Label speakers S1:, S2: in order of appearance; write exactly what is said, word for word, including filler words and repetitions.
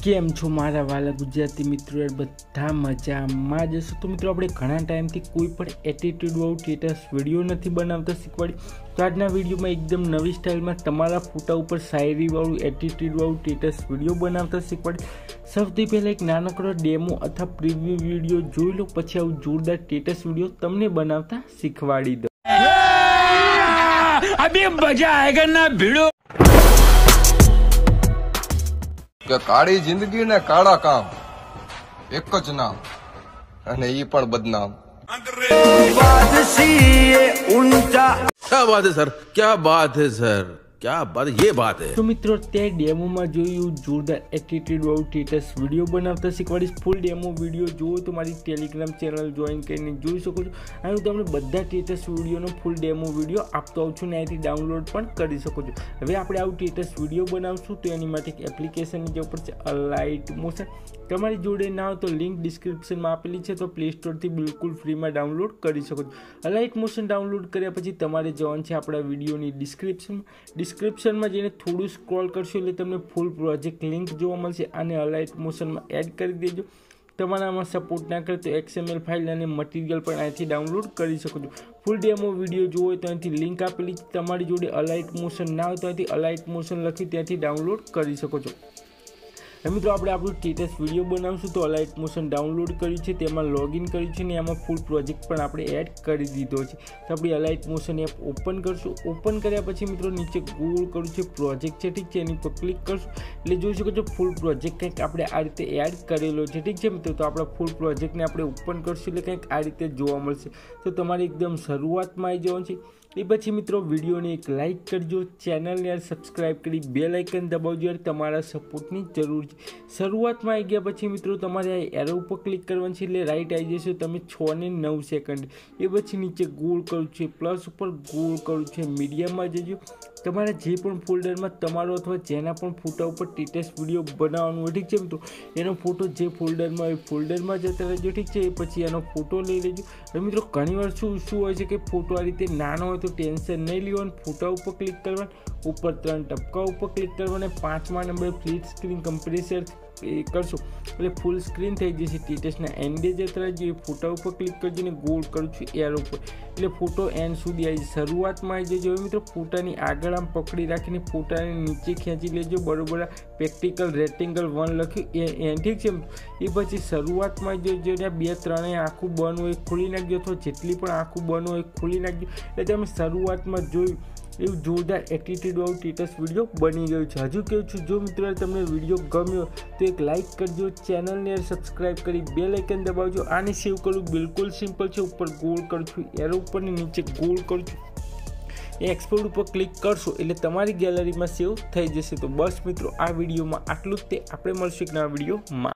S1: કેમ છો મારા વાલા ગુજરાતી મિત્રો? યાર બધા મજામાં જ હશો. તો મિત્રો આપણે ઘણા ટાઈમથી કોઈ પણ એટીટ્યુડ વાળું સ્ટેટસ વિડીયો નથી બનાવતા શીખવાડી. તો આજના વિડીયોમાં એકદમ નવી સ્ટાઇલમાં તમારા ફોટા ઉપર શાયરી વાળું એટીટ્યુડ વાળું સ્ટેટસ વિડીયો બનાવતા શીખવાડી. સૌથી પહેલાં એક નાનકડો ડેમો અથવા પ્રિવ્યુ વિડીયો જોઈ લો, પછી આવું જોરદાર સ્ટેટસ વિડીયો તમને બનાવતા શીખવાડી દો.
S2: અભી મજા આયેગા ના ભીડો.
S3: કે કાળી જિંદગી ને કાળા કામ એક જ નામ, અને ઈ પણ બદનામ.
S4: क्या बात है सर, क्या बात है सर, क्या बात, ये बात है.
S1: તો મિત્રો તે ડેમોમાં જોયું જોરદાર એટીટ્યુડ વાળું સ્ટેટસ વિડીયો બનાવતા શીખવાડીશ. ફૂલ ડેમો વિડીયો જોવો તો મારી ટેલિગ્રામ ચેનલ જોઈન કરીને જોઈ શકો છો. અને હું તમને બધા સ્ટેટસ વિડીયોનો ફૂલ ડેમો વિડીયો આપતો આવું છું ને અહીંથી ડાઉનલોડ પણ કરી શકો છો. હવે આપણે આવું સ્ટેટસ વિડીયો બનાવશું તો એની માટે એક એપ્લિકેશનની જરૂર પડશે, અલાઇટ મોશન. તમારી જોડે ના હોય તો લિંક ડિસ્ક્રિપ્શનમાં આપેલી છે, તો પ્લે સ્ટોરથી બિલકુલ ફ્રીમાં ડાઉનલોડ કરી શકો છો. અલાઇટ મોશન ડાઉનલોડ કર્યા પછી તમારે જવાનું છે આપણા વિડીયોની ડિસ્ક્રિપ્શનમાં. ડિસ્ક્રિપ્શનમાં જઈને થોડું સ્ક્રોલ કરશો એટલે તમને ફૂલ પ્રોજેક્ટ લિંક જોવા મળશે. આને અલાઇટ મોશનમાં એડ કરી દેજો. તમારામાં સપોર્ટ ના કરે તો એક્સએમએલ ફાઇલ અને મટીરિયલ પણ અહીંથી ડાઉનલોડ કરી શકો છો. ફૂલ ડેમો વિડીયો જોવો હોય તો અહીંથી લિંક આપેલી છે. તમારી જોડે અલાઇટ મોશન ના હોય તો અહીંથી અલાઇટ મોશન લખી ત્યાંથી ડાઉનલોડ કરી શકો છો. મિત્રો આપણે આપણું સ્ટેટસ વિડીયો બનાવશું તો અલાઇટ મોશન ડાઉનલોડ કર્યું છે, તેમાં લોગિન કર્યું છે ને એમાં ફૂલ પ્રોજેક્ટ પણ આપણે એડ કરી દીધો છે. તો આપણે અલાઇટ મોશન એપ ઓપન કરશું. ઓપન કર્યા પછી મિત્રો નીચે ગોળ કર્યું છે પ્રોજેક્ટ છે, ઠીક છે, એની પર ક્લિક કરશું એટલે જોઈ શકો છો ફૂલ પ્રોજેક્ટ કંઈક આપણે આ રીતે એડ કરેલો છે, ઠીક છે મિત્રો. તો આપણા ફૂલ પ્રોજેક્ટને આપણે ઓપન કરશું એટલે કંઈક આ રીતે જોવા મળશે. તો તમારે એકદમ શરૂઆતમાં આવી જવાનું છે. એ પછી મિત્રો વિડીયોને એક લાઇક કરજો, ચેનલને યાર સબસ્ક્રાઈબ કરી બે લાઇકન દબાવજો. યાર તમારા સપોર્ટની જરૂર છે. શરૂઆતમાં આવી ગયા પછી મિત્રો તમારે આ એરો ઉપર ક્લિક કરવાનું છે એટલે રાઈટ આવી જશે તમે છ ને નવ સેકન્ડ. એ પછી નીચે ગોળ કરું છે, પ્લસ ઉપર ગોળ કરું છે, મીડિયમમાં જજો. તમારા જે પણ ફોલ્ડરમાં તમારો અથવા જેના પણ ફોટા ઉપર સ્ટેટસ વિડીયો બનાવવાનું હોય, ઠીક છે મિત્રો, એનો ફોટો જે ફોલ્ડરમાં હોય ફોલ્ડરમાં જતા રહેજો, ઠીક છે. એ પછી એનો ફોટો લઈ લેજો. હવે મિત્રો ઘણીવાર શું શું હોય છે કે ફોટો આ રીતે નાનો હોય તો ટેન્શન નહીં લેવાનું. ફોટા ઉપર ક્લિક કરવાનું, ઉપર ત્રણ ટપકા ઉપર ક્લિક કરવાના, પાંચમા નંબર ફ્લિટ સ્ક્રીન કમ્પ્રેસર એ કરશો એટલે ફૂલ સ્ક્રીન થઈ જશે. સ્ટેટસના એન્ડે જતા જે ફોટા ઉપર ક્લિક કરજો ને ગોળ કરું છું એર ઉપર એટલે ફોટો એન્ડ સુધી આવી જાય. શરૂઆતમાં આવી જજો. હવે મિત્રો ફોટાની આગળ આમ પકડી રાખીને ફોટાને નીચે ખેંચી લેજો, બરોબર. પ્રેક્ટિકલ રેક્ટેંગલ વન લખ્યું એ એન્ડ, ઠીક છે. એ પછી શરૂઆતમાં આવી જજો ને બે ત્રણેય આખું બંધ હોય ખોલી નાખજો, અથવા જેટલી પણ આખું બંધ હોય ખોલી નાખજો. એટલે તમે શરૂઆતમાં જોયું એવું જોરદાર એટીટ્યુડ વાળું સ્ટેટસ વિડીયો બની ગયું છે. હજુ કહું છું, જો મિત્રો તમને વિડીયો ગમ્યો તો એક લાઇક કરજો, ચેનલને સબસ્ક્રાઈબ કરી બે લાઇકન દબાવજો. આને સેવ કરવું બિલકુલ સિમ્પલ છે. ઉપર ગોળ કરું છું એરો ઉપર ને નીચે ગોળ કરું છું, એ એક્સપોર્ટ ઉપર ક્લિક કરશો એટલે તમારી ગેલેરીમાં સેવ થઈ જશે. તો બસ મિત્રો આ વિડીયોમાં આટલું જ તે. આપણે મળશું એક નવા વિડીયોમાં.